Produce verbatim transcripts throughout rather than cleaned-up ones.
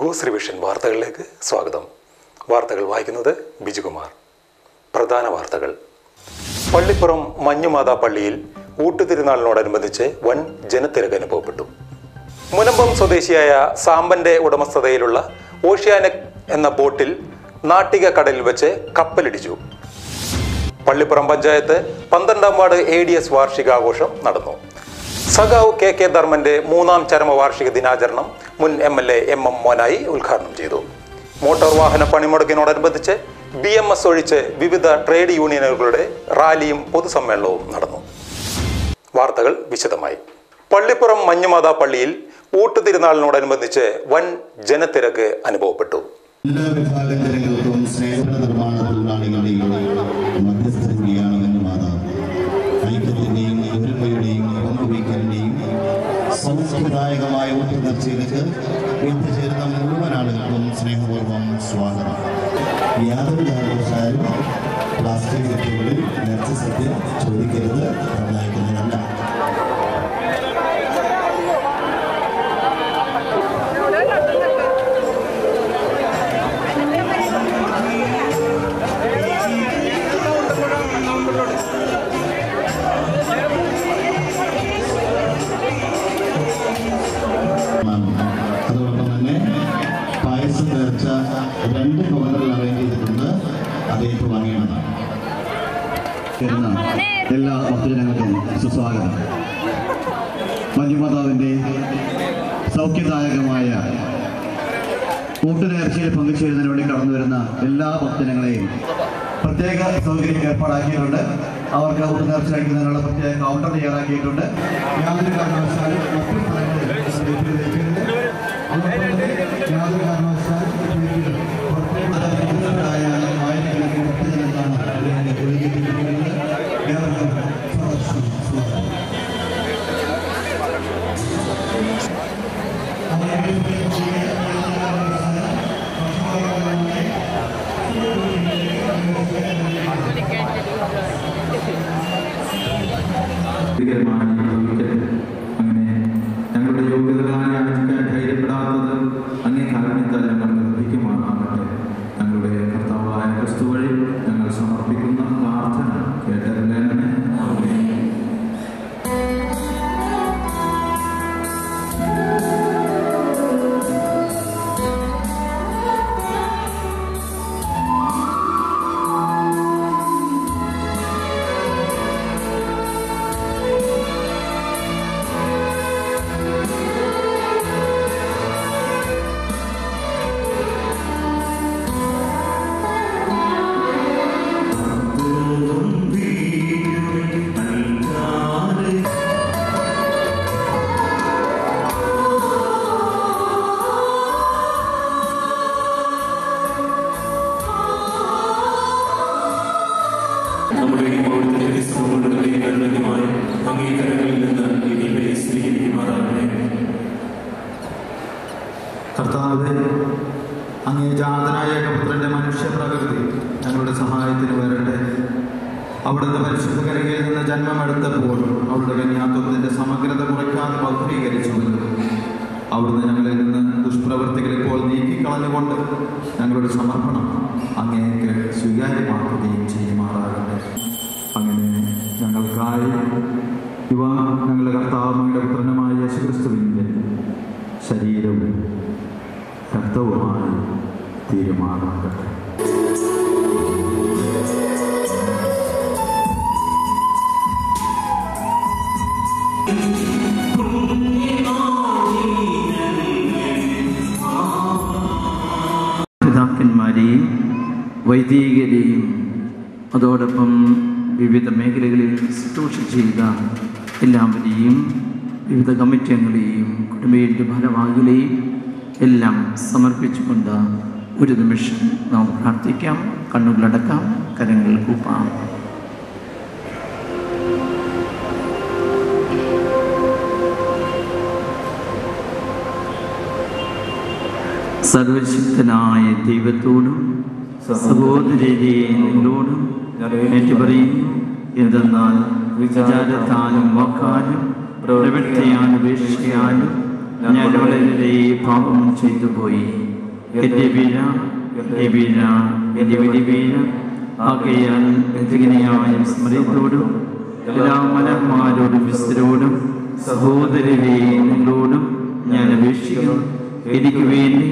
ബിഗോസ് revision വാർത്തകളിലേക്ക് സ്വാഗതം. വാർത്തകൾ വായിക്കുന്നത് ബിജുകുമാർ. പ്രധാന വാർത്തകൾ. പള്ളിപ്പുറം മഞ്ഞുമാതാ പള്ളിയിൽ ഊട്ടുതിരുനാളിനോടനുബന്ധിച്ച് വൻ ജനത്തിരക്ക് അനുഭവപ്പെട്ടു. മുനമ്പം സ്വദേശിയായ സാമ്പന്റെ ഉടമസ്ഥതയിലുള്ള ഓഷ്യാനെക് എന്ന ബോട്ടിൽ നാട്ടിക കടലിൽ വെച്ച് കപ്പലിടിച്ചു. പള്ളിപ്പുറം പഞ്ചായത്ത് പന്ത്രണ്ടാം വാർഡ് എ ഡി എസ് വാർഷികാഘോഷം നടന്നു. സഖാവ് കെ കെ ധർമ്മന്റെ മൂന്നാം ചരമവാർഷിക ദിനാചരണം മുൻ M L A M M Monayi ഉദ്ഘാടനം ചെയ്തു. മോട്ടോർ വാഹന പണിമുടക്കിനോടനുബന്ധിച്ച് ബി എം എസ് ഒഴിച്ച് വിവിധ ട്രേഡ് യൂണിയനുകളുടെ റാലിയും പൊതുസമ്മേളനവും നടന്നു. വാർത്തകൾ വിശദമായി. പള്ളിപ്പുറം മഞ്ഞുമാതാ പള്ളിയിൽ ഊട്ടുതിരുനാളിനോടനുബന്ധിച്ച് വൻ ജനത്തിരക്ക് അനുഭവപ്പെട്ടു. എല്ലാ വിഭാഗം ജനങ്ങൾക്കും സേവന നിർമ്മാണ തൊഴിലാളികളുടെയും മധ്യസ്ഥതയാണെന്ന് മാതാവ് ഐക്യത്തിന്റെയും ഒരുമയുടെയും പങ്കുവയ്ക്കലിന്റെയും സൗഖ്യദായകമായ ഊട്ടുനേർച്ചയിലേക്ക് എത്തിച്ചേരുന്ന മുഴുവൻ ആളുകൾക്കും സ്നേഹപൂർവ്വം സ്വാഗതം. യാതൊരു കാരണവശാലും പ്ലാസ്റ്റിക് കുപ്പികളിൽ നേർച്ച സദ്യ ചോദിക്കരുത്, സഹായിക്കുന്നതല്ല. അതോടൊപ്പം തന്നെ പായസം നേർച്ച രണ്ട് കവറുകൾ അറേഞ്ച് ചെയ്തിട്ടുണ്ട്. അതേറ്റ് വാങ്ങിയതാണ്. എല്ലാ ഭക്തജനങ്ങൾക്കും സുസ്വാഗതം. മഞ്ജുമാതാവിൻ്റെ സൗഖ്യദായകമായ ഊട്ടുനേർച്ചയിൽ പങ്കുചേരുന്നതിന് വേണ്ടി കടന്നു വരുന്ന എല്ലാ ഭക്തജനങ്ങളെയും പ്രത്യേക സൗകര്യം ഏർപ്പാടാക്കിയിട്ടുണ്ട്. അവർക്ക് ഊട്ടുനേർച്ച കഴിക്കുന്നതിനുള്ള പ്രത്യേക കൗണ്ടർ തയ്യാറാക്കിയിട്ടുണ്ട്. യാതൊരു കാരണവശാലും മറ്റു സ്ഥലങ്ങളിൽ യാതൊരു കാരണവശാലും പ്രത്യേകമായ ആയിരക്കണക്കിന് ഭക്തജനങ്ങളാണ് ഒഴുകിയിരിക്കുന്നത്. ഏവർക്കും സ്വാഗതം. അങ്ങനെ ഞങ്ങളുടെ യോഗ്യതകളായി യാചിക്കാൻ ധൈര്യപ്പെടാത്തത് അങ്ങേ കാരണത്താൽ ഞങ്ങൾക്ക് ലഭിക്കുമാറാകട്ടെ. ഞങ്ങളുടെ കർത്താവായ ക്രിസ്തു വഴി ഞങ്ങൾ സമർപ്പിക്കുന്ന പ്രാർത്ഥന കേട്ടറിയാനാണ്. നമ്മുടെ ഈ പൗരത്തിന്റെ സമൂഹങ്ങളുടെ കരുണയുമായ അംഗീകാരങ്ങളിൽ നിന്ന് ഇവരെ സ്വീകരിക്കുമാറാകട്ടെ. കർത്താവേ, അങ്ങേ ജാതനായ പുത്രന്റെ മനുഷ്യ പ്രകൃതി ഞങ്ങളുടെ സഹായത്തിന് വരട്ടെ. അവിടുന്ന് പരിശുദ്ധ കരകയിൽ നിന്ന് ജന്മമെടുത്തപ്പോൾ അവരുടെ കന്യാത്വത്തിന്റെ സമഗ്രത കുറയ്ക്കാതെ മൗഢ്രീകരിച്ചുവല്ലോ. അവിടുന്ന് ഞങ്ങളിൽ നിന്ന് ദുഷ്പ്രവൃത്തികൾ ഇപ്പോൾ നീക്കിക്കളഞ്ഞുകൊണ്ട് ഞങ്ങളുടെ സമർപ്പണം അങ്ങേക്ക് സ്വീകാര്യമാക്കുകയും ചെയ്യുമാറാകട്ടെ. അങ്ങനെ ഞങ്ങൾക്കായി ഇവ ഞങ്ങളുടെ കർത്താവിന്റെ പുത്രനുമായ യേശുക്രിസ്തുവിന്റെ ശരീരവും രക്തവുമായി തീരുമാനമാകട്ടെ. പിതാക്കന്മാരെയും വൈദികരെയും അതോടൊപ്പം വിവിധ മേഖലകളിൽ ശുശ്രൂഷ ചെയ്ത എല്ലാവരെയും വിവിധ കമ്മിറ്റി അംഗങ്ങളെയും കുടുംബയുടെ ഭാരവാഹികളെയും എല്ലാം സമർപ്പിച്ചുകൊണ്ട് ഒരു നിമിഷം നാം പ്രാർത്ഥിക്കാം. കണ്ണുകളടക്കാം, കരങ്ങൾ കൂപ്പാം. സർവശക്തനായ ദൈവത്തോടും സഹോദരരെ നിങ്ങളോടും ഏറ്റുപറയുന്നു. എന്തെന്നാൽ വിചാരത്താലും വാക്കാലും പ്രവൃത്തിയാലും ഉപേക്ഷിക്കാനും ഞാൻ വളരെ പാപം ചെയ്തു പോയി. എൻ്റെ വീഴ എൻ്റെ വീഴ എൻ്റെ വിധി വീഴ ആകയാൽ എന്തിങ്ങനെയായ സ്മൃതിയോടും എല്ലാ മലന്മാരോടും വിസ്തരോടും സഹോദരരെ നിങ്ങളോടും ഞാൻ അപേക്ഷിക്കുന്നു. എനിക്ക് വേണ്ടി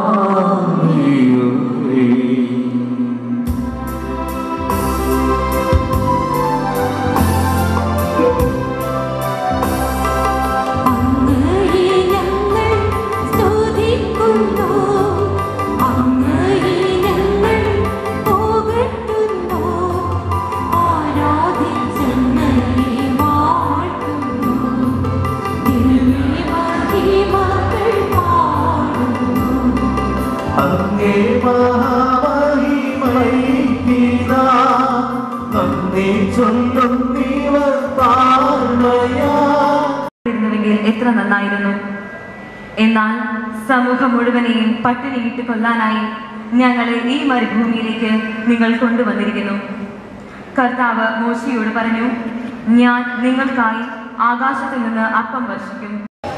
എത്ര നന്നായിരുന്നു. എന്നാൽ സമൂഹം മുഴുവനെയും പട്ടിണിയിട്ട് കൊല്ലാനായി ഞങ്ങളെ ഈ മരുഭൂമിയിലേക്ക് നിങ്ങൾ കൊണ്ടുവന്നിരിക്കുന്നു. കർത്താവ് മോശയോട് പറഞ്ഞു, ഞാൻ നിങ്ങൾക്കായി ആകാശത്തിൽ നിന്ന് അപ്പം വർഷിക്കും.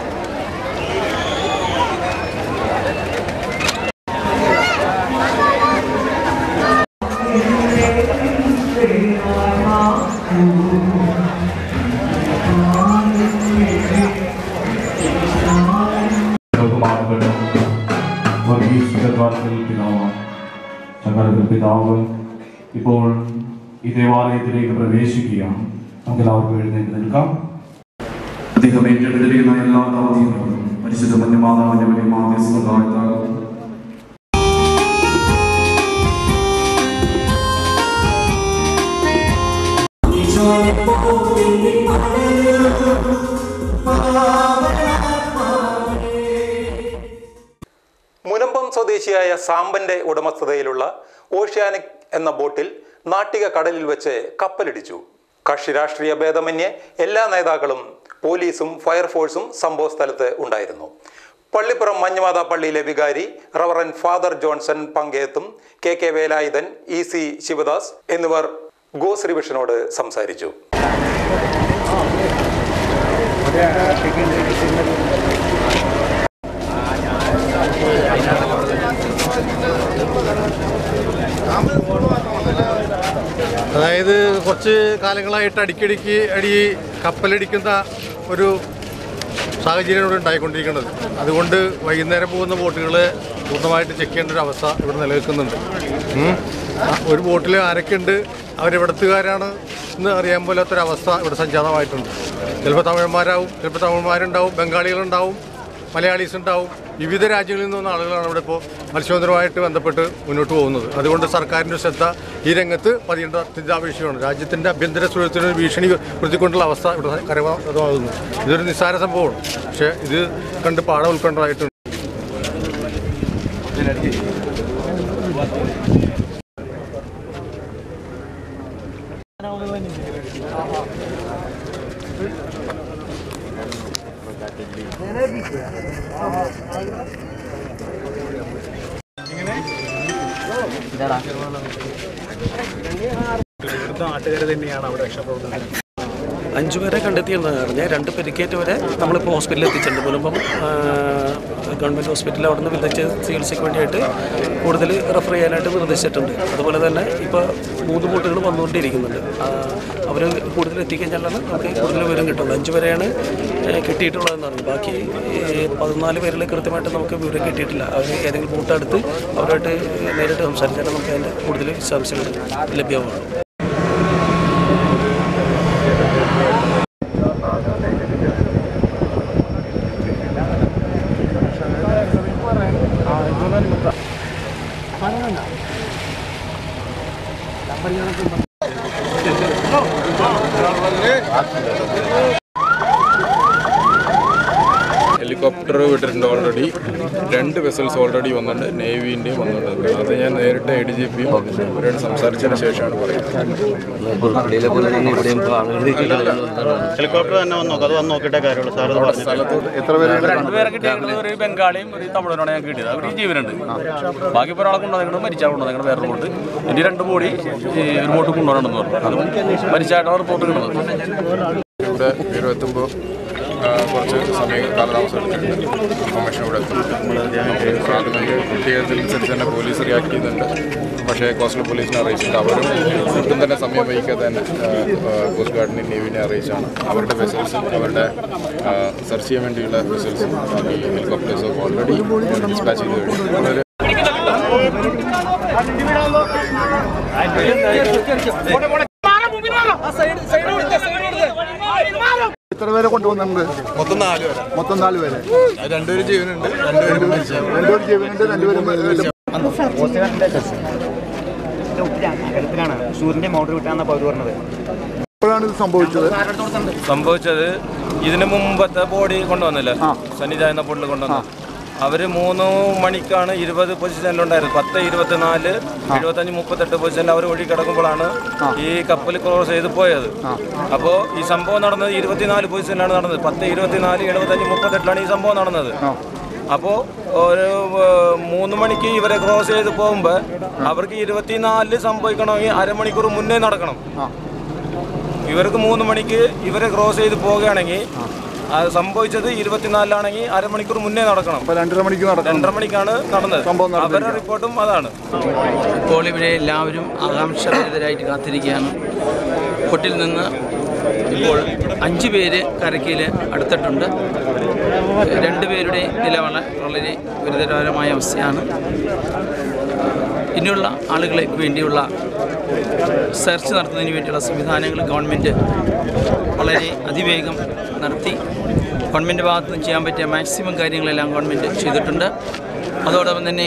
പിതാവ് ഇപ്പോൾ ഈ ദേവാലയത്തിലേക്ക് പ്രവേശിക്കുകയാണ്. നമുക്ക് എല്ലാവർക്കും എഴുന്നേറ്റ് നിൽക്കാം. അദ്ദേഹം ഏറ്റെടുത്തിരിക്കുന്ന എല്ലാ ദൗത്യങ്ങളും പരിശുദ്ധ മന്യമാതാവിന്റെ വലിയ മാധ്യസ്ഥതാകും. മുനമ്പം സ്വദേശിയായ സാമ്പന്റെ ഉടമസ്ഥതയിലുള്ള ഓഷ്യാനിക് എന്ന ബോട്ടിൽ നാട്ടിക കടലിൽ വെച്ച് കപ്പലിടിച്ചു. കക്ഷി രാഷ്ട്രീയ ഭേദമന്യേ എല്ലാ നേതാക്കളും പോലീസും ഫയർഫോഴ്സും സംഭവ സ്ഥലത്ത് ഉണ്ടായിരുന്നു. പള്ളിപ്പുറം മഞ്ഞുമാത പള്ളിയിലെ വികാരി റവറൻ ഫാദർ ജോൺസൺ പങ്കേത്തും K K Velayudhan, E C Sivadas എന്നിവർ ഗോസ് റിവിഷനോട് സംസാരിച്ചു. അതായത് കുറച്ച് കാലങ്ങളായിട്ട് അടിക്കടിക്ക് അടി കപ്പലടിക്കുന്ന ഒരു സാഹചര്യമാണ് ഇവിടെ ഉണ്ടായിക്കൊണ്ടിരിക്കുന്നത്. അതുകൊണ്ട് വൈകുന്നേരം പോകുന്ന ബോട്ടുകൾ പൂർണ്ണമായിട്ട് ചെക്ക് ചെയ്യേണ്ട ഒരു അവസ്ഥ ഇവിടെ നിലനിൽക്കുന്നുണ്ട്. ഒരു ബോട്ടിൽ ആരൊക്കെയുണ്ട്, അവരെവിടത്തുകാരാണ് എന്ന് അറിയാൻ പോലാത്തൊരവസ്ഥ ഇവിടെ സംജാതമായിട്ടുണ്ട്. ചിലപ്പോൾ തമിഴന്മാരാവും, ചിലപ്പോൾ തമിഴന്മാരുണ്ടാവും, ബംഗാളികളുണ്ടാവും, മലയാളീസ് ഉണ്ടാവും. വിവിധ രാജ്യങ്ങളിൽ നിന്നുള്ള ആളുകളാണ് ഇവിടെ ഇപ്പോൾ മത്സ്യബന്ധനവുമായിട്ട് ബന്ധപ്പെട്ട് മുന്നോട്ട് പോകുന്നത്. അതുകൊണ്ട് സർക്കാരിൻ്റെ ശ്രദ്ധ ഈ രംഗത്ത് പതിയേണ്ട അത്യന്താപേക്ഷിതമാണ്. രാജ്യത്തിൻ്റെ ആഭ്യന്തര സുരക്ഷത്തിന് ഭീഷണി ഉയർത്തിക്കൊണ്ടുള്ള അവസ്ഥ ഇവിടെ കരമാകുന്നു. ഇതൊരു നിസ്സാര സംഭവമാണ്, പക്ഷേ ഇത് കണ്ട് പാഠം ഉൾക്കൊണ്ടതായിട്ടുണ്ട്. നാട്ടുകാർ തന്നെയാണ് അവിടെ രക്ഷപ്പെടുന്നത്. അഞ്ചു പേരെ കണ്ടെത്തിയെന്ന് പറഞ്ഞാൽ രണ്ട് പരിക്കേറ്റ് വരെ നമ്മളിപ്പോൾ ഹോസ്പിറ്റലിൽ എത്തിച്ചിട്ടുണ്ട്. മുൻപം ഗവൺമെൻറ് ഹോസ്പിറ്റലിൽ അവിടെ നിന്ന് വിദഗ്ധ ചികിത്സയ്ക്ക് വേണ്ടിയിട്ട് കൂടുതൽ റെഫർ ചെയ്യാനായിട്ട് നിർദ്ദേശിച്ചിട്ടുണ്ട്. അതുപോലെ തന്നെ ഇപ്പോൾ മൂന്ന് ബോട്ടുകൾ വന്നുകൊണ്ടിരിക്കുന്നുണ്ട്. അവർ കൂടുതൽ എത്തിക്കഴിഞ്ഞാലാണ് നമുക്ക് കൂടുതൽ വിവരം കിട്ടുള്ളൂ. അഞ്ച് പേരെയാണ് കിട്ടിയിട്ടുള്ളതെന്ന് പറഞ്ഞു. ബാക്കി പതിനാല് പേരിൽ കൃത്യമായിട്ട് നമുക്ക് വിവരം കിട്ടിയിട്ടില്ല. അവർ ഏതെങ്കിലും ബോട്ടെടുത്ത് അവരുമായിട്ട് നേരിട്ട് സംസാരിച്ചാൽ നമുക്ക് അതിൻ്റെ കൂടുതൽ വിശദാംശങ്ങൾ ലഭ്യമാണ്. ഹെലികോപ്റ്റർ വിട്ടിട്ടുണ്ട്. ഓൾറെഡി രണ്ട് വെസൽസ് ഓൾറെഡി വന്നിട്ടുണ്ട്, നേവിൻ്റെയും വന്നിട്ടുണ്ട്. അത് ഞാൻ നേരിട്ട് എ ഡി ജി പിയും അവരോട് സംസാരിച്ചതിന് ശേഷമാണ് പറയുന്നത്. ഹെലികോപ്റ്റർ തന്നെ വന്നു നോക്കാം, അത് വന്ന് നോക്കിയിട്ടേ കാര്യമുള്ളൂ. സാർ സ്ഥലത്തോട്ട് എത്ര പേര്? രണ്ടുപേരെ കിട്ടിയത് ഒരു ബംഗാളിയും ഒരു തമിഴനാണ് ഞാൻ കിട്ടിയത്. അവർ ജീവനുണ്ട്. ബാക്കി ഇപ്പോൾ ഒരാളെ കൊണ്ടുവന്നിട്ട് മരിച്ചാൽ കൊണ്ടുവന്നിട്ട് വേറെ ബോട്ട് ഇനി രണ്ട് ബോഡി ഒരു ബോട്ട് കൊണ്ടുവരണമെന്ന് പറഞ്ഞു. അതും മരിച്ചായിട്ടാണ് റിപ്പോർട്ട് കിട്ടുന്നത്. ഇവിടെ ഉയരമെത്തുമ്പോൾ കുറച്ച് സമയം കാലതാമസം എടുത്തിട്ടുണ്ട്. ഇൻഫർമേഷൻ ഇവിടെ എത്തും. പ്രാഥമിക കുട്ടികൾക്കനുസരിച്ച് തന്നെ പോലീസ് റിയാക്ട് ചെയ്യുന്നുണ്ട്. പക്ഷേ കോസ്റ്റൽ പോലീസിനെ അറിയിച്ചിട്ട് അവരും ഒട്ടും തന്നെ സമയം വൈകാതെ തന്നെ കോസ്റ്റ് ഗാർഡിനെയും നേവിനെ അറിയിച്ചാണ് അവരുടെ വെസൽസും അവരുടെ സെർച്ച് ചെയ്യാൻ വേണ്ടിയുള്ള വെസൽസും ഈ ഹെലികോപ്റ്റേഴ്സും ഓൾറെഡി ഡിസ്പാച്ച് ചെയ്ത് കഴിഞ്ഞു. എത്ര പേരെ കൊണ്ടുപോകുന്നുണ്ട്? മൊത്തം നാല് പേരെ മൊത്തം നാല് പേരെ രണ്ടുപേരും ജീവനുണ്ട്, രണ്ടുപേരും രണ്ടുപേരും ജീവനുണ്ട്, രണ്ടുപേരും സൂര്യന്റെ മോട്ടർ വിട്ടാന്ന പൗര് പറഞ്ഞത്. എപ്പോഴാണ് ഇത് സംഭവിച്ചത്? സംഭവിച്ചത് ഇതിന് മുമ്പത്തെ ബോഡി കൊണ്ടുവന്നില്ല, സന്നിധ എന്ന ബോട്ടിൽ കൊണ്ടുവന്നു. അവര് മൂന്ന് മണിക്കാണ് ഇരുപത് പൊസിഷനിലുണ്ടായിരുന്നത്. പത്ത് ഇരുപത്തിനാല് എഴുപത്തഞ്ച് മുപ്പത്തെട്ട് പൊസിഷനിൽ അവർ ഒഴുകി കിടക്കുമ്പോഴാണ് ഈ കപ്പൽ ക്രോസ് ചെയ്ത് പോയത്. അപ്പോൾ ഈ സംഭവം നടന്നത് ഇരുപത്തിനാല് പൊസിഷനിലാണ് നടന്നത്. പത്ത് ഇരുപത്തിനാല് എഴുപത്തഞ്ച് മുപ്പത്തെട്ടിലാണ് ഈ സംഭവം നടന്നത്. അപ്പോൾ ഒരു മൂന്ന് മണിക്ക് ഇവരെ ക്രോസ് ചെയ്ത് പോകുമ്പോൾ അവർക്ക് ഇരുപത്തിനാലില് സംഭവിക്കണമെങ്കിൽ അരമണിക്കൂർ മുന്നേ നടക്കണം. ഇവർക്ക് മൂന്ന് മണിക്ക് ഇവരെ ക്രോസ് ചെയ്ത് പോവുകയാണെങ്കിൽ അത് സംഭവിച്ചത് ഇരുപത്തിനാലിലാണെങ്കിൽ അരമണിക്കൂർ മുന്നേ നടക്കണം. രണ്ടര മണിക്ക് രണ്ടര മണിക്കാണ് നടന്നത്. അവരുടെ റിപ്പോർട്ടും അതാണ്. ഇപ്പോൾ ഇവിടെ എല്ലാവരും ആകാംക്ഷഭരിതരായിട്ട് കാത്തിരിക്കുകയാണ്. ബോട്ടിൽ നിന്ന് ഇപ്പോൾ അഞ്ച് പേര് കരയ്ക്കയിൽ അടുത്തിട്ടുണ്ട്. രണ്ടുപേരുടെ നില വളരെ ഗുരുതരമായ അവസ്ഥയാണ്. ഇനിയുള്ള ആളുകൾക്ക് വേണ്ടിയുള്ള സെർച്ച് നടത്തുന്നതിന് വേണ്ടിയുള്ള സംവിധാനങ്ങൾ ഗവൺമെൻറ് വളരെ അതിവേഗം നടത്തി. ഗവൺമെൻറ് ഭാഗത്ത് നിന്ന് ചെയ്യാൻ പറ്റിയ മാക്സിമം കാര്യങ്ങളെല്ലാം ഗവൺമെൻറ് ചെയ്തിട്ടുണ്ട്. അതോടൊപ്പം തന്നെ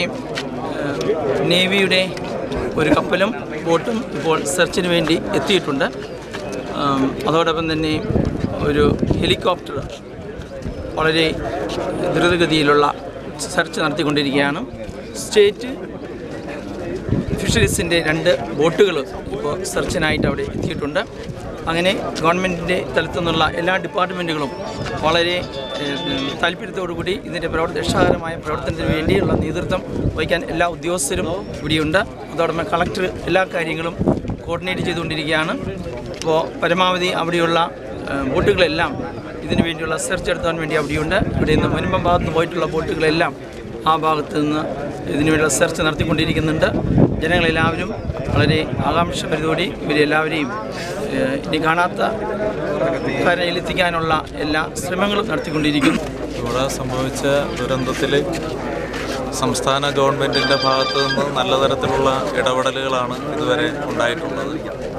നേവിയുടെ ഒരു കപ്പലും ബോട്ടും ഇപ്പോൾ സെർച്ചിന് വേണ്ടി എത്തിയിട്ടുണ്ട്. അതോടൊപ്പം തന്നെ ഒരു ഹെലികോപ്റ്റർ വളരെ ദ്രുതഗതിയിലുള്ള സെർച്ച് നടത്തിക്കൊണ്ടിരിക്കുകയാണ്. സ്റ്റേറ്റ് ഫിഷറീസിൻ്റെ രണ്ട് ബോട്ടുകൾ ഇപ്പോൾ സെർച്ചിനായിട്ട് അവിടെ എത്തിയിട്ടുണ്ട്. അങ്ങനെ ഗവൺമെൻറ്റിൻ്റെ തലത്തു നിന്നുള്ള എല്ലാ ഡിപ്പാർട്ട്മെൻറ്റുകളും വളരെ താല്പര്യത്തോടുകൂടി ഇതിൻ്റെ പ്രവർത്ത രക്ഷാകരമായ പ്രവർത്തനത്തിന് വേണ്ടിയുള്ള നേതൃത്വം വഹിക്കാൻ എല്ലാ ഉദ്യോഗസ്ഥരും ഇവിടെയുണ്ട്. അതോടൊപ്പം കളക്ടർ എല്ലാ കാര്യങ്ങളും കോർഡിനേറ്റ് ചെയ്തുകൊണ്ടിരിക്കുകയാണ്. അപ്പോൾ പരമാവധി അവിടെയുള്ള ബോട്ടുകളെല്ലാം ഇതിനു വേണ്ടിയുള്ള സെർച്ച് നടത്താൻ വേണ്ടി അവിടെയുണ്ട്. ഇവിടെ നിന്ന് മുൻപം ഭാഗത്ത് നിന്ന് പോയിട്ടുള്ള ബോട്ടുകളെല്ലാം ആ ഭാഗത്ത് നിന്ന് ഇതിനു വേണ്ടിയുള്ള സെർച്ച് നടത്തിക്കൊണ്ടിരിക്കുന്നുണ്ട്. ജനങ്ങളെല്ലാവരും വളരെ ആകാംക്ഷപരിതോടെ ഇവരെല്ലാവരെയും ഇനി കാണാത്ത കരയിലെത്തിക്കാനുള്ള എല്ലാ ശ്രമങ്ങളും നടത്തിക്കൊണ്ടിരിക്കുന്നു. ഇവിടെ സംഭവിച്ച ദുരന്തത്തിൽ സംസ്ഥാന ഗവൺമെൻറ്റിൻ്റെ ഭാഗത്തു നിന്ന് നല്ല തരത്തിലുള്ള ഇടപെടലുകളാണ് ഇതുവരെ ഉണ്ടായിട്ടുള്ളത്.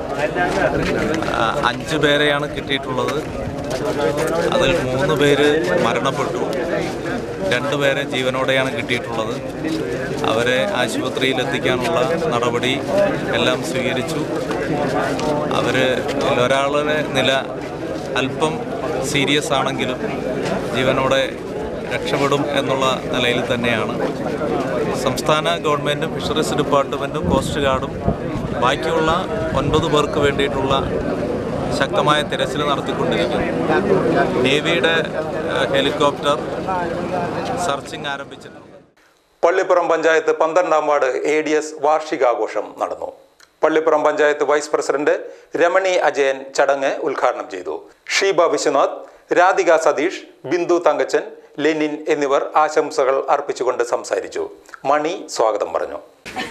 അഞ്ച് പേരെയാണ് കിട്ടിയിട്ടുള്ളത്. അതിൽ മൂന്ന് പേര് മരണപ്പെട്ടു, രണ്ട് പേരെ ജീവനോടെയാണ് കിട്ടിയിട്ടുള്ളത്. അവരെ ആശുപത്രിയിൽ എത്തിക്കാനുള്ള നടപടി എല്ലാം സ്വീകരിച്ചു. അവർ ഒരാളുടെ നില അല്പം സീരിയസ് ആണെങ്കിലും ജീവനോടെ രക്ഷപ്പെടും എന്നുള്ള നിലയിൽ തന്നെയാണ്. സംസ്ഥാന ഗവൺമെൻറ്റും ഫിഷറീസ് ഡിപ്പാർട്ട്മെൻറ്റും കോസ്റ്റ് ഗാർഡും ബാക്കിയുള്ള ഒൻപത് പേർക്ക് വേണ്ടിയിട്ടുള്ള ശക്തമായ തിരച്ചിൽ നടത്തിക്കൊണ്ടിരിക്കുന്നു. നേവിയുടെ ഹെലികോപ്റ്റർ സെർച്ചിങ് ആരംഭിച്ചിട്ടുണ്ട്. പള്ളിപ്പുറം പഞ്ചായത്ത് പന്ത്രണ്ടാം വാർഡ് എ ഡി എസ് വാർഷികാഘോഷം നടന്നു. പള്ളിപ്പുറം പഞ്ചായത്ത് വൈസ് പ്രസിഡന്റ് രമണി അജയൻ ചടങ്ങ് ഉദ്ഘാടനം ചെയ്തു. ഷീബ വിശ്വനാഥ്, രാധിക സതീഷ്, ബിന്ദു തങ്കച്ചൻ, ലെനിൻ എന്നിവർ ആശംസകൾ അർപ്പിച്ചുകൊണ്ട് സംസാരിച്ചു. മണി സ്വാഗതം പറഞ്ഞു.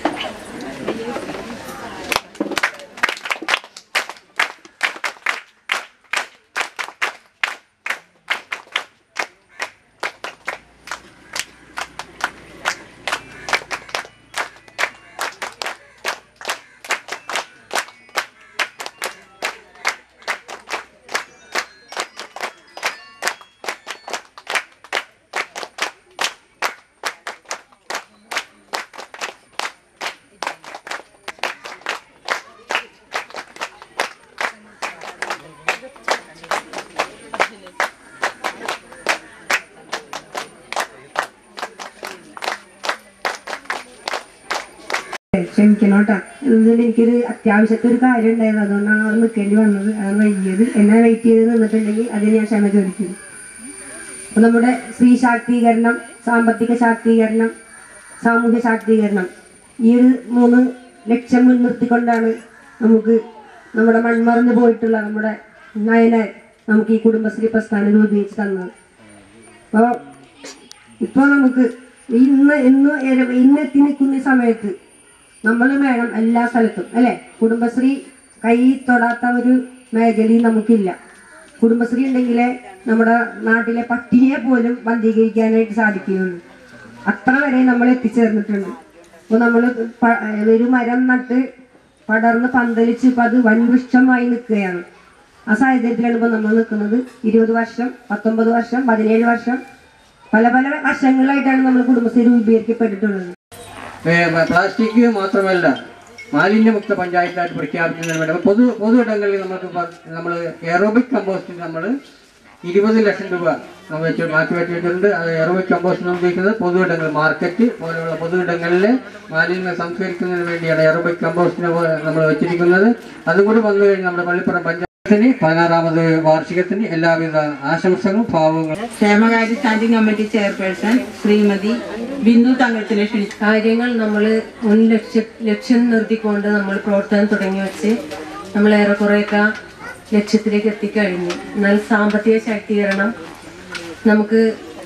ക്ഷമിക്കണം കേട്ടോ. എന്നുവെച്ചാൽ എനിക്കൊരു അത്യാവശ്യത്തെ ഒരു കാര്യം ഉണ്ടായിരുന്നു, അതുകൊണ്ടാണ് അവിടെ നിൽക്കേണ്ടി വന്നത്. അത് വൈകിയത്. എന്നെ വെയിറ്റ് ചെയ്ത് നിന്നിട്ടുണ്ടെങ്കിൽ അതിന് ഞാൻ ക്ഷമ ചോദിക്കുന്നു. അപ്പം നമ്മുടെ സ്ത്രീ ശാക്തീകരണം, സാമ്പത്തിക ശാക്തീകരണം, സാമൂഹ്യ ശാക്തീകരണം, ഈ ഒരു മൂന്ന് ലക്ഷ്യം മുൻനിർത്തിക്കൊണ്ടാണ് നമുക്ക് നമ്മുടെ മൺമറന്ന് പോയിട്ടുള്ള നമ്മുടെ നയന നമുക്ക് ഈ കുടുംബശ്രീ പ്രസ്ഥാനം രൂപീകരിച്ച് തന്നത്. അപ്പോൾ ഇപ്പോൾ നമുക്ക് ഇന്ന് ഇന്ന് ഇന്ന് എത്തി നിൽക്കുന്ന സമയത്ത് നമ്മൾ വേണം എല്ലാ സ്ഥലത്തും അല്ലേ. കുടുംബശ്രീ കൈ തൊടാത്ത ഒരു മേഖലയും നമുക്കില്ല. കുടുംബശ്രീ ഉണ്ടെങ്കിലേ നമ്മുടെ നാട്ടിലെ പട്ടിണിയെ പോലും ബന്ധീകരിക്കാനായിട്ട് സാധിക്കുകയുള്ളൂ. അത്ര വരെ നമ്മൾ എത്തിച്ചേർന്നിട്ടുണ്ട്. അപ്പോൾ നമ്മൾ ഒരു മരം നട്ട് പടർന്ന് പന്തലിച്ച് ഇപ്പം അത് വൻവൃക്ഷമായി നിൽക്കുകയാണ്. ആ സാഹചര്യത്തിലാണ് ഇപ്പോൾ നമ്മൾ നിൽക്കുന്നത്. ഇരുപത് വർഷം പത്തൊമ്പത് വർഷം പതിനേഴ് വർഷം പല പല വർഷങ്ങളായിട്ടാണ് നമ്മൾ കുടുംബശ്രീ രൂപീകരിക്കപ്പെട്ടിട്ടുള്ളത്. പ്ലാസ്റ്റിക് മാത്രമല്ല മാലിന്യമുക്ത പഞ്ചായത്തായിട്ട് പ്രഖ്യാപിക്കുന്നതിന് വേണ്ടി പൊതു പൊതു ഇടങ്ങളിൽ നമുക്ക് നമ്മൾ എയറോബിക് കമ്പോസ്റ്റിന് നമ്മൾ ഇരുപത് ലക്ഷം രൂപ നമ്മൾ വെച്ച് മാറ്റി വെച്ചിട്ടുണ്ട്. അത് എയറോബിക് കമ്പോസ്റ്റിന് ഉപയോഗിക്കുന്നത് പൊതു ഇടങ്ങൾ മാർക്കറ്റ് പോലെയുള്ള പൊതു ഇടങ്ങളിലെ മാലിന്യം സംസ്കരിക്കുന്നതിന് വേണ്ടിയാണ് എയറോബിക് കമ്പോസ്റ്റിന് നമ്മൾ വെച്ചിരിക്കുന്നത്. അതുകൂടി വന്നു കഴിഞ്ഞാൽ നമ്മുടെ പള്ളിപ്പുറം പഞ്ചായത്തിന് പതിനാറാമത് വാർഷികത്തിന് എല്ലാവിധ ആശംസകളും ഭാവങ്ങളും. ക്ഷേമകാര്യ standing committee chairperson Srimathi Bindu തങ്കത്തിനെ ക്ഷണിച്ചു. കാര്യങ്ങൾ നമ്മൾ മുൻ ലക്ഷ്യ ലക്ഷ്യം നിർത്തിക്കൊണ്ട് നമ്മൾ പ്രവർത്തനം തുടങ്ങി വെച്ച് നമ്മൾ ഏറെക്കുറെയൊക്കെ ലക്ഷ്യത്തിലേക്ക് എത്തിക്കഴിഞ്ഞു. എന്നാൽ സാമ്പത്തിക ശാക്തീകരണം നമുക്ക്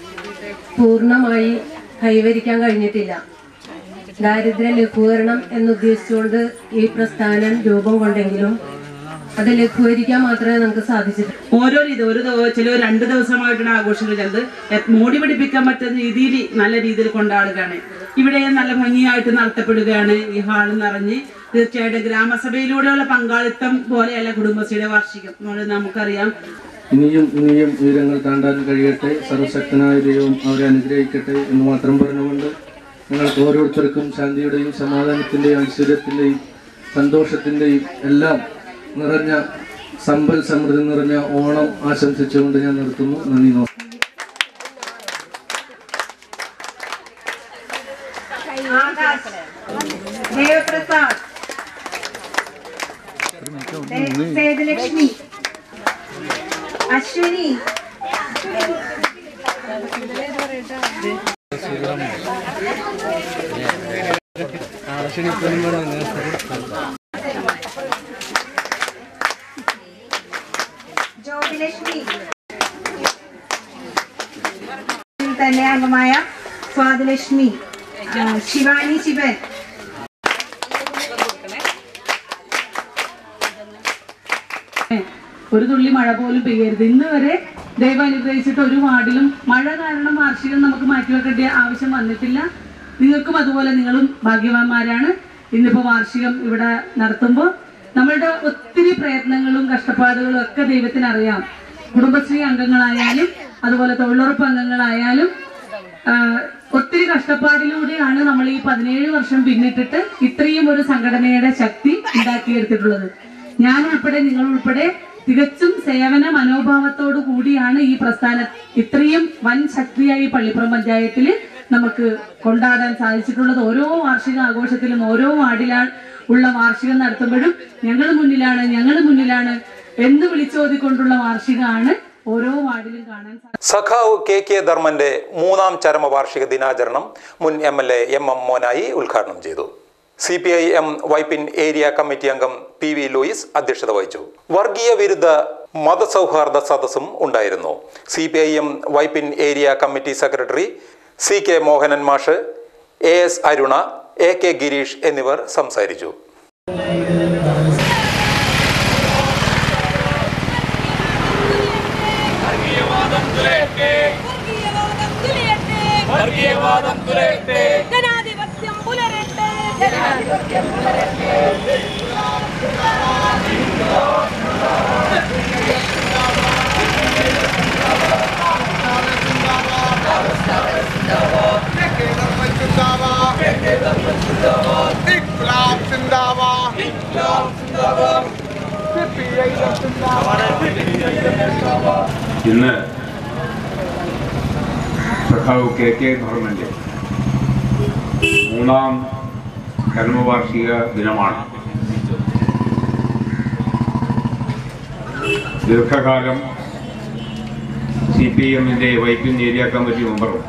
പൂർണ്ണമായി കൈവരിക്കാൻ കഴിഞ്ഞിട്ടില്ല. ദാരിദ്ര്യ ലഘൂകരണം എന്നുദ്ദേശിച്ചുകൊണ്ട് ഈ പ്രസ്ഥാനം രൂപം കൊണ്ടെങ്കിലും അത് ലഘൂകരിക്കാൻ മാത്രമേ നമുക്ക് സാധിച്ചിട്ടുള്ളൂ. ഓരോ രീതി ഒരു ചില രണ്ട് ദിവസമായിട്ടാണ് ആഘോഷങ്ങൾ ചെയ്തത്. മോടി പിടിപ്പിക്കാൻ പറ്റുന്ന രീതിയിൽ നല്ല രീതിയിൽ കൊണ്ടാടുകയാണ്. ഇവിടെ നല്ല ഭംഗിയായിട്ട് നടത്തപ്പെടുകയാണ്. ഈ ഹാള് നിറഞ്ഞ് തീർച്ചയായിട്ടും ഗ്രാമസഭയിലൂടെയുള്ള പങ്കാളിത്തം പോലെയല്ല കുടുംബശ്രീയുടെ വാർഷികം. നമുക്കറിയാം. ഇനിയും ഇനിയും ഉയരങ്ങൾ താണ്ടാൻ കഴിയട്ടെ, സർവശക്തനായ ദൈവം അവരെ അനുഗ്രഹിക്കട്ടെ എന്ന് മാത്രം പറഞ്ഞുകൊണ്ട് നിങ്ങൾക്ക് ഓരോരുത്തർക്കും ശാന്തിയുടെയും സമാധാനത്തിൻ്റെയും ഐശ്വര്യത്തിൻ്റെയും സന്തോഷത്തിൻ്റെയും എല്ലാം നിറഞ്ഞ സമ്പൽ സമൃദ്ധി നിറഞ്ഞ ഓണം ആശംസിച്ചുകൊണ്ട് ഞാൻ നിർത്തുന്നു. നന്ദി. ദേവപ്രസാദ്, സേതുലക്ഷ്മി, അശ്വിനി, ജ്യോതിലക്ഷ്മി, തന്നെ അംഗമായ സ്വാതിലക്ഷ്മി, ശിവാനി ശിവൻ, ഒരു തുള്ളി മഴ പോലും പെയ്യരുത്. ഇന്ന് വരെ ദൈവം അനുഗ്രഹിച്ചിട്ട് ഒരു വാർഡിലും മഴ കാരണം വാർഷികം നമുക്ക് മാറ്റിവെക്കേണ്ട ആവശ്യം വന്നിട്ടില്ല. നിങ്ങൾക്കും അതുപോലെ നിങ്ങളും ഭാഗ്യവാന്മാരാണ്. ഇന്നിപ്പോൾ വാർഷികം ഇവിടെ നടത്തുമ്പോൾ നമ്മളുടെ ഒത്തിരി പ്രയത്നങ്ങളും കഷ്ടപ്പാടുകളും ഒക്കെ ദൈവത്തിന് അറിയാം. കുടുംബശ്രീ അംഗങ്ങളായാലും അതുപോലെ തൊഴിലുറപ്പ് അംഗങ്ങളായാലും ഒത്തിരി കഷ്ടപ്പാടിലൂടെയാണ് നമ്മൾ ഈ പതിനേഴ് വർഷം പിന്നിട്ടിട്ട് ഇത്രയും ഒരു സംഘടനയുടെ ശക്തി ഉണ്ടാക്കിയെടുത്തിട്ടുള്ളത്. ഞാൻ ഉൾപ്പെടെ നിങ്ങൾ ഉൾപ്പെടെ തികച്ചും സേവന മനോഭാവത്തോടു കൂടിയാണ് ഈ പ്രസ്ഥാനം ഇത്രയും വൻ ശക്തിയായി പള്ളിപ്പുറം പഞ്ചായത്തിൽ നമുക്ക് കൊണ്ടാടാൻ സാധിച്ചിട്ടുള്ളത്. ഓരോ വാർഷിക ആഘോഷത്തിലും ഓരോ വാർഡിലാണ് ഉള്ള വാർഷികം നടത്തുമ്പോഴും ഞങ്ങൾ മുന്നിലാണ് ഞങ്ങൾ മുന്നിലാണ് എന്ന് വിളിച്ചോതിക്കൊണ്ടുള്ള വാർഷികമാണ് ഓരോ വാർഡിലും കാണാൻ സാധിക്കും. സഖാവ് കെ കെ ധർമ്മന്റെ മൂന്നാം ചരമവാർഷിക ദിനാചരണം മുൻ M L A M M Monayi ഉദ്ഘാടനം ചെയ്തു. C P I M Vypin area committee അംഗം പി വി ലൂയിസ് അധ്യക്ഷത വഹിച്ചു. വർഗീയ വിരുദ്ധ മതസൗഹാർദ്ദ സദസ്സും ഉണ്ടായിരുന്നു. C P I M Vypin area committee secretary C K Mohanan മാഷ്, A S Aruna, A K Gireesh എന്നിവർ സംസാരിച്ചു. ജനാധിപത്യം പുലരട്ടെ, ജനാധിപത്യം പുലരട്ടെ. ഇന്ന് സഖാവ് കെ കെ ധർമ്മന്റെ മൂന്നാം ചരമവാർഷിക ദിനമാണ്. ദീർഘകാലം സി പി എമ്മിൻ്റെ വൈപ്പിൻ ഏരിയ കമ്മിറ്റി മെമ്പറും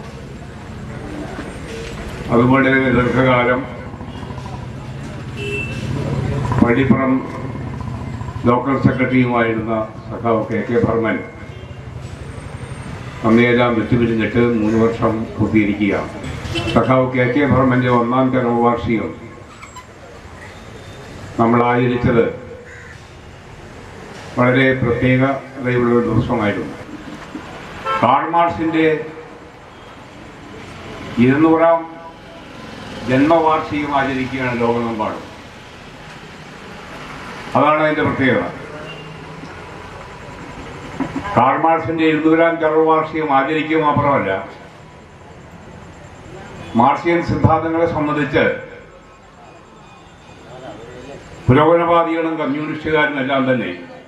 അതുപോലെ തന്നെ ദീർഘകാലം പള്ളിപ്പുറം ലോക്കൽ സെക്രട്ടറിയുമായിരുന്ന സഖാവ് കെ കെ ഭർമ്മൻ നമ്മയെല്ലാം വിട്ടുപിരിഞ്ഞിട്ട് മൂന്ന് വർഷം പൂർത്തീകരിക്കുകയാണ്. സഖാവ് കെ കെ ഭർമ്മൻ്റെ ഒന്നാം ചരമവാർഷികം നമ്മൾ ആചരിച്ചത് വളരെ പ്രത്യേകതയുള്ള ഒരു ദിവസമായിരുന്നു. കാൾ മാർക്സിൻ്റെ ഇരുന്നൂറാം ജന്മവാർഷികം ആചരിക്കുകയാണ് ലോകമെമ്പാടും. അതാണ് അതിൻ്റെ പ്രത്യേകത. കാൾ മാർക്സിൻ്റെ ഇരുന്നൂറാം ചരമവാർഷികം ആചരിക്കുക മാത്രമല്ല, മാർക്സിയൻ സിദ്ധാന്തങ്ങളെ സംബന്ധിച്ച് പുരോഗമനവാദികളും കമ്മ്യൂണിസ്റ്റുകാരും എല്ലാം തന്നെ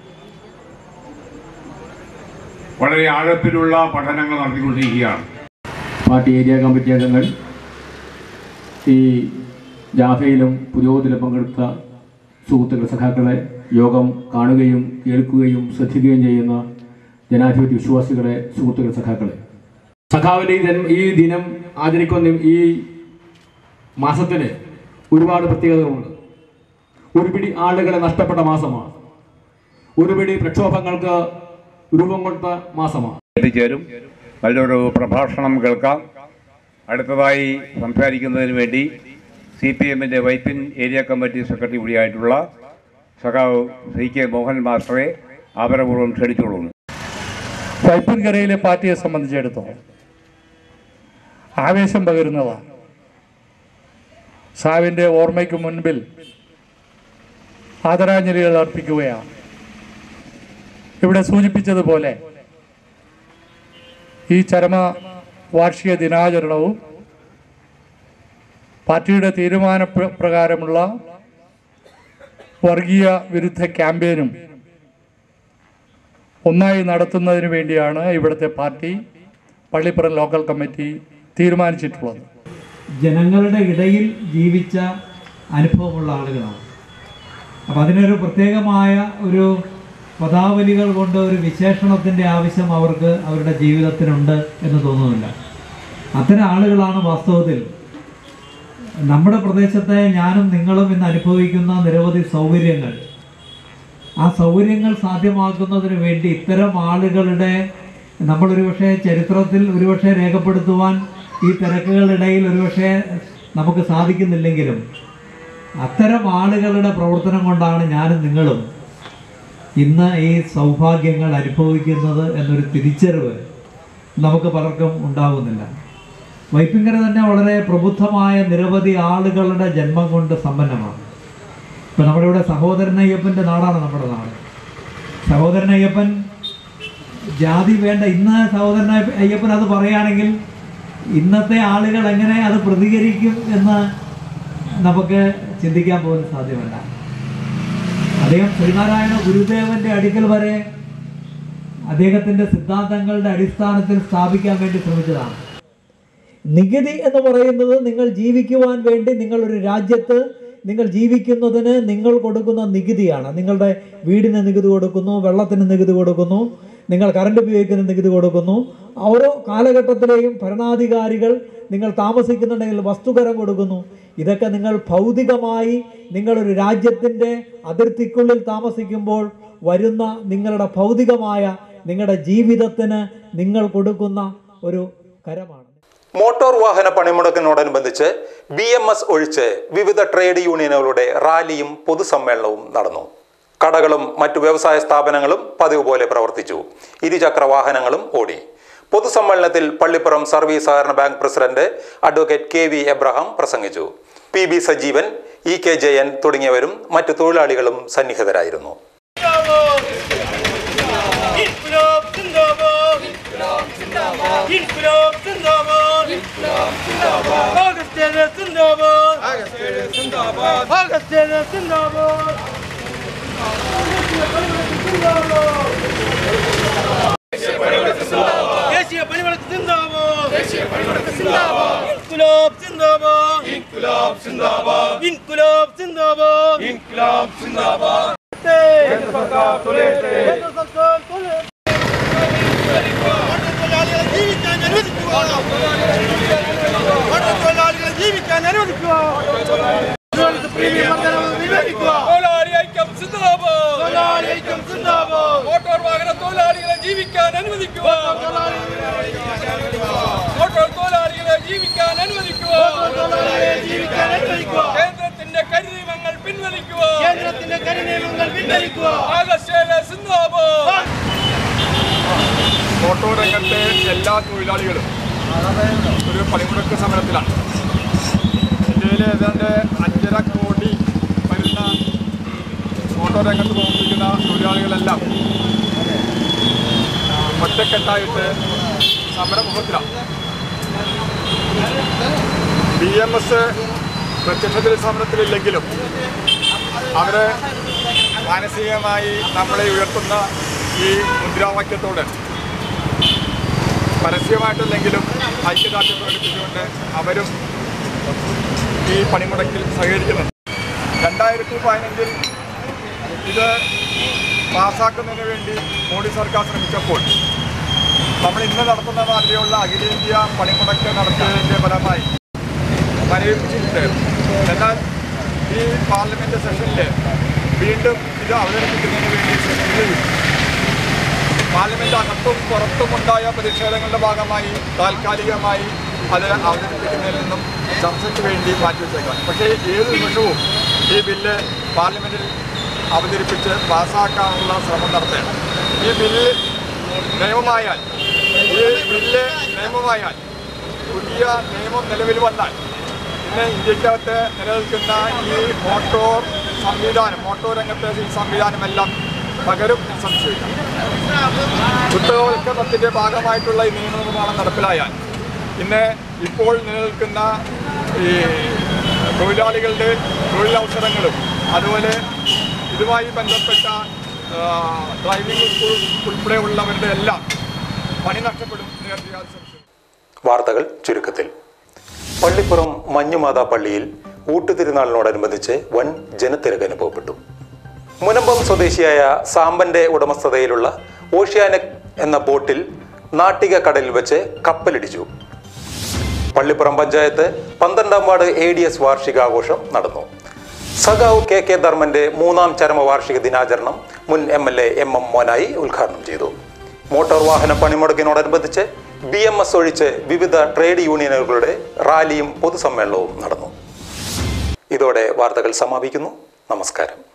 വളരെ ആഴത്തിലുള്ള പഠനങ്ങൾ നടത്തിക്കൊണ്ടിരിക്കുകയാണ്. പാർട്ടി ഏരിയ കമ്മിറ്റി അംഗങ്ങൾ ഈ ജാഥയിലും പുരോഗതിയിലും പങ്കെടുത്ത സുഹൃത്തുക്കൾ സഖാക്കളെ യോഗം കാണുകയും കേൾക്കുകയും ശ്രദ്ധിക്കുകയും ചെയ്യുന്ന ജനാധിപത്യ വിശ്വാസികളെ സുഹൃത്തുക്കൾ സഖാക്കളെ, സഖാവിൻ്റെ ഈ ജന്മ ഈ ദിനം ആചരിക്കുന്ന ഈ മാസത്തിന് ഒരുപാട് പ്രത്യേകതകളുണ്ട്. ഒരു പിടി ആളുകളെ നഷ്ടപ്പെട്ട മാസമാണ്. ഒരു പിടി പ്രക്ഷോഭങ്ങൾക്ക് രൂപം കൊടുത്ത മാസമാണ്. എത്തിച്ചേരും. നല്ലൊരു പ്രഭാഷണം കേൾക്കാം. അടുത്തതായി സംസാരിക്കുന്നതിന് വേണ്ടി സി പി എമ്മിൻ്റെ വൈപ്പിൻ ഏരിയ കമ്മിറ്റി സെക്രട്ടറി കൂടിയായിട്ടുള്ള സഖാവ് സി കെ മോഹൻ മാസ്റ്ററെ ആദരപൂർവ്വം ക്ഷണിച്ചുകൊള്ളുന്നു. വൈപ്പിൻകരയിലെ പാർട്ടിയെ സംബന്ധിച്ചിടത്തോളം ആവേശം പകരുന്നതാണ്. സാവിൻ്റെ ഓർമ്മയ്ക്ക് മുൻപിൽ ആദരാഞ്ജലികൾ അർപ്പിക്കുകയാണ്. ഇവിടെ സൂചിപ്പിച്ചതുപോലെ ഈ ചരമ വാർഷിക ദിനാചരണവും പാർട്ടിയുടെ തീരുമാന പ്രകാരമുള്ള വർഗീയ വിരുദ്ധ ക്യാമ്പയിനും ഒന്നായി നടത്തുന്നതിന് വേണ്ടിയാണ് ഇവിടുത്തെ പാർട്ടി പള്ളിപ്പുറം ലോക്കൽ കമ്മിറ്റി തീരുമാനിച്ചിട്ടുള്ളത്. ജനങ്ങളുടെ ഇടയിൽ ജീവിച്ച അനുഭവമുള്ള ആളുകളാണ്. അപ്പം അതിനൊരു പ്രത്യേകമായ ഒരു പദാവലികൾ കൊണ്ട് ഒരു വിശേഷണത്തിൻ്റെ ആവശ്യം അവർക്ക് അവരുടെ ജീവിതത്തിനുണ്ട് എന്ന് തോന്നുന്നില്ല. അത്തരം ആളുകളാണ് വാസ്തവത്തിൽ നമ്മുടെ പ്രദേശത്തെ ഞാനും നിങ്ങളും ഇന്ന് അനുഭവിക്കുന്ന നിരവധി സൗകര്യങ്ങൾ, ആ സൗകര്യങ്ങൾ സാധ്യമാക്കുന്നതിന് വേണ്ടി ഇത്തരം ആളുകളുടെ നമ്മളൊരു പക്ഷേ ചരിത്രത്തിൽ ഒരുപക്ഷെ രേഖപ്പെടുത്തുവാൻ ഈ തിരക്കുകളിടയിൽ ഒരുപക്ഷെ നമുക്ക് സാധിക്കുന്നില്ലെങ്കിലും അത്തരം ആളുകളുടെ പ്രവർത്തനം കൊണ്ടാണ് ഞാനും നിങ്ങളും ഇന്ന് ഈ സൗഭാഗ്യങ്ങൾ അനുഭവിക്കുന്നത് എന്നൊരു തിരിച്ചറിവ് നമുക്ക് പലർക്കും ഉണ്ടാകുന്നില്ല. വൈപ്പിങ്കര തന്നെ വളരെ പ്രബുദ്ധമായ നിരവധി ആളുകളുടെ ജന്മം കൊണ്ട് സമ്പന്നമാണ്. ഇപ്പം നമ്മുടെ ഇവിടെ സഹോദരൻ അയ്യപ്പൻ്റെ നാടാണ് നമ്മുടെ നാട്. സഹോദരൻ അയ്യപ്പൻ ജാതി വേണ്ട, ഇന്ന് സഹോദരൻ അയ്യപ്പൻ അത് പറയുകയാണെങ്കിൽ ഇന്നത്തെ ആളുകൾ എങ്ങനെ അത് പ്രതികരിക്കും എന്ന് നമുക്ക് ചിന്തിക്കാൻ പോലും സാധ്യമല്ല. അദ്ദേഹം ശ്രീനാരായണ ഗുരുദേവൻ്റെ അടുക്കൽ വരെ അദ്ദേഹത്തിൻ്റെ സിദ്ധാന്തങ്ങളുടെ അടിസ്ഥാനത്തിൽ സ്ഥാപിക്കാൻ വേണ്ടി ശ്രമിച്ചതാണ്. നികുതി എന്ന് പറയുന്നത് നിങ്ങൾ ജീവിക്കുവാൻ വേണ്ടി നിങ്ങളൊരു രാജ്യത്ത് നിങ്ങൾ ജീവിക്കുന്നതിന് നിങ്ങൾ കൊടുക്കുന്ന നികുതിയാണ്. നിങ്ങളുടെ വീടിന് നികുതി കൊടുക്കുന്നു, വെള്ളത്തിന് നികുതി കൊടുക്കുന്നു, നിങ്ങൾ കറണ്ട് ഉപയോഗിക്കുന്ന നികുതി കൊടുക്കുന്നു. ഓരോ കാലഘട്ടത്തിലെയും ഭരണാധികാരികൾ നിങ്ങൾ താമസിക്കുന്നുണ്ടെങ്കിൽ വസ്തുകരം കൊടുക്കുന്നു. ഇതൊക്കെ നിങ്ങൾ ഭൗതികമായി നിങ്ങളൊരു രാജ്യത്തിൻ്റെ അതിർത്തിക്കുള്ളിൽ താമസിക്കുമ്പോൾ വരുന്ന നിങ്ങളുടെ ഭൗതികമായ നിങ്ങളുടെ ജീവിതത്തിന് നിങ്ങൾ കൊടുക്കുന്ന ഒരു കരമാണ്. മോട്ടോർ വാഹന പണിമുടക്കിനോടനുബന്ധിച്ച് ബി എം എസ് ഒഴിച്ച് വിവിധ ട്രേഡ് യൂണിയനുകളുടെ റാലിയും പൊതുസമ്മേളനവും നടന്നു. കടകളും മറ്റു വ്യവസായ സ്ഥാപനങ്ങളും പതിവ് പോലെ പ്രവർത്തിച്ചു. ഇരുചക്ര വാഹനങ്ങളും ഓടി. പൊതുസമ്മേളനത്തിൽ പള്ളിപ്പുറം സർവീസ് സഹകരണ bank president advocate K V Abraham പ്രസംഗിച്ചു. P B Sajeevan, E K Jayan തുടങ്ങിയവരും മറ്റു തൊഴിലാളികളും സന്നിഹിതരായിരുന്നു. ദേശീയ പണിമുടക്ക് സിന്ദാബാദ്, ദേശീയ പണിമുടക്ക് സിന്ദാബാദ്, ഇൻക്ലാബ് സിന്ദാബാദ്, ഇൻക്ലാബ് സിന്ദാബാദ്, ഇൻക്ലാബ് സിന്ദാബാദ്, ഇൻക്ലാബ് സിന്ദാബാദ്. കേന്ദ്ര സർക്കാർ തുലയട്ടെ, കേന്ദ്ര സർക്കാർ തുലയട്ടെ. തൊഴിലാളികളെ ജീവിക്കാൻ അനുവദിക്കുക, തൊഴിലാളികളെ ജീവിക്കാൻ അനുവദിക്കുക, പ്രീമിയം വർധനവ് നിരോധിക്കുക. തൊഴിലാളി ഐക്യം സിന്ദാബാദ്, തൊഴിലാളി ഓട്ടോ രംഗത്തെ എല്ലാ തൊഴിലാളികളും ഒരു പണിമുടക്ക് സമരത്തിലാണ്. ഇന്ത്യയിൽ ഏതാണ്ട് അഞ്ചര കോടി വരുന്ന ഓട്ടോ രംഗത്ത് പ്രവർത്തിക്കുന്ന തൊഴിലാളികളെല്ലാം ഒറ്റക്കെട്ടായിട്ട് സമരമുഖത്തിലാണ്. ബി എം എസ് പ്രത്യക്ഷത്തിൽ സമരത്തിലില്ലെങ്കിലും അവരെ മാനസികമായി നമ്മളെ ഉയർത്തുന്ന ഈ മുദ്രാവാക്യത്തോട് പരസ്യമായിട്ടല്ലെങ്കിലും ഐക്യദാർഢ്യം പ്രകടിപ്പിച്ചുകൊണ്ട് അവരും ഈ പണിമുടക്കിൽ സഹകരിക്കുന്നുണ്ട്. രണ്ടായിരത്തി പതിനഞ്ചിൽ ഇത് പാസ്സാക്കുന്നതിന് വേണ്ടി മോഡി സർക്കാർ ശ്രമിച്ചപ്പോൾ നമ്മൾ ഇന്ന് നടത്തുന്ന മാതിരിയുള്ള അഖിലേന്ത്യാ പണിമുടക്ക് നടത്തിയതിൻ്റെ ഫലമായി മരവിപ്പിച്ചിട്ടുണ്ടായിരുന്നു. എന്നാൽ ഈ പാർലമെൻറ്റ് സെഷനിൽ വീണ്ടും ഇത് അവതരിപ്പിക്കുന്നതിന് വേണ്ടി ശ്രമിക്കുകയും പാർലമെൻറ്റ് അകത്തും പുറത്തുമുണ്ടായ പ്രതിഷേധങ്ങളുടെ ഭാഗമായി താൽക്കാലികമായി അത് അവതരിപ്പിക്കുന്നതിൽ നിന്നും ചർച്ചയ്ക്ക് വേണ്ടി മാറ്റിവെച്ചേക്കാം. പക്ഷേ ഏത് നിമിഷവും ഈ ബില്ല് പാർലമെൻറ്റിൽ അവതരിപ്പിച്ച് പാസ്സാക്കാനുള്ള ശ്രമം നടത്തുകയാണ്. ഈ ബില്ല് നിയമമായാൽ ഈ ബില്ല് നിയമമായാൽ പുതിയ നിയമം നിലവിൽ വന്നാൽ ഇന്ന് ഇന്ത്യക്കകത്ത് നിലനിൽക്കുന്ന ഈ മോട്ടോർ സംവിധാനം മോട്ടോർ രംഗത്തെ ഈ സംവിധാനമെല്ലാം പകരും സംശയിക്കാം. കുത്തകവൽക്കരണത്തിൻ്റെ ഭാഗമായിട്ടുള്ള ഈ നിയമനിർമ്മാണം നടപ്പിലായാൽ ഇന്ന് ഇപ്പോൾ നിലനിൽക്കുന്ന ഈ തൊഴിലാളികളുടെ തൊഴിലവസരങ്ങളും അതുപോലെ ഇതുമായി ബന്ധപ്പെട്ട ഡ്രൈവിംഗ് സ്കൂൾ ഉൾപ്പെടെയുള്ളവരുടെ എല്ലാം പണി നഷ്ടപ്പെടും. വാർത്തകൾ ചുരുക്കത്തിൽ. പള്ളിപ്പുറം മഞ്ഞുമാതാ പള്ളിയിൽ ഊട്ടുതിരുനാളിനോടനുബന്ധിച്ച് വൻ ജനത്തിരക്ക് അനുഭവപ്പെട്ടു. മുനമ്പം സ്വദേശിയായ സാമ്പന്റെ ഉടമസ്ഥതയിലുള്ള ഓഷ്യാനെക് എന്ന ബോട്ടിൽ നാട്ടിക കടലിൽ വെച്ച് കപ്പലിടിച്ചു. പള്ളിപ്പുറം പഞ്ചായത്ത് പന്ത്രണ്ടാം വാർഡ് എ ഡി എസ് വാർഷികാഘോഷം നടന്നു. സഖാവ് കെ കെ ധർമ്മന്റെ മൂന്നാം ചരമവാർഷിക ദിനാചരണം മുൻ M L A M M Monayi ഉദ്ഘാടനം ചെയ്തു. മോട്ടോർ വാഹന പണിമുടക്കിനോടനുബന്ധിച്ച് ബി എം എസ് ഒഴിച്ച് വിവിധ ട്രേഡ് യൂണിയനുകളുടെ റാലിയും പൊതുസമ്മേളനവും നടന്നു. ഇതോടെ വാർത്തകൾ സമാപിക്കുന്നു. നമസ്കാരം.